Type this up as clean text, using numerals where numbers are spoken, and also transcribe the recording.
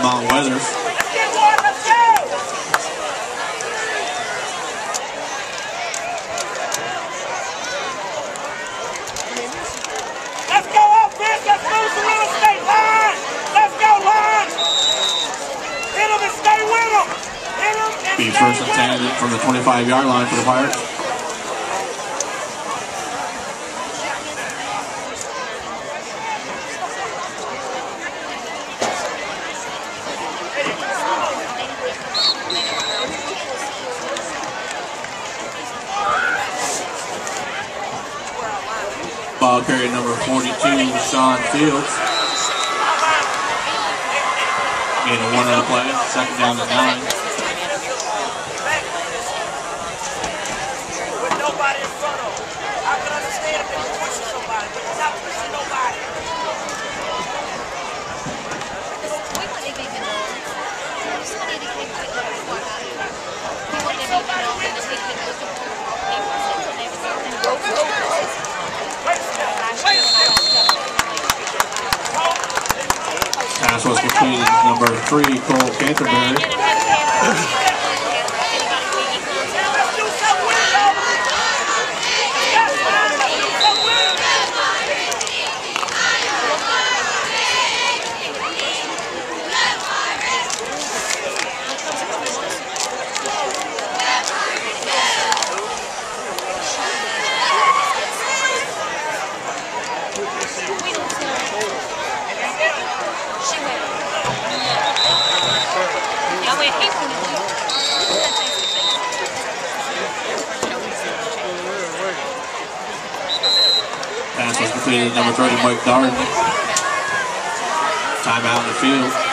Mount Weather. Let's go offense. Let's move the real estate line. Let's go line. Hit them and stay with them. Hit them and Be stay first and with 10 them. from the 25-yard line for the Pirates. Ball carrier number 42, Sean Fields. Gain a 1 on the play, second down to 9. With nobody in front of them. I can understand if they're pushing somebody, but they're not pushing nobody. Pass was between number 3, Cole Canterbury. Pass was completed, number 30, Mike Darden. Timeout in the field.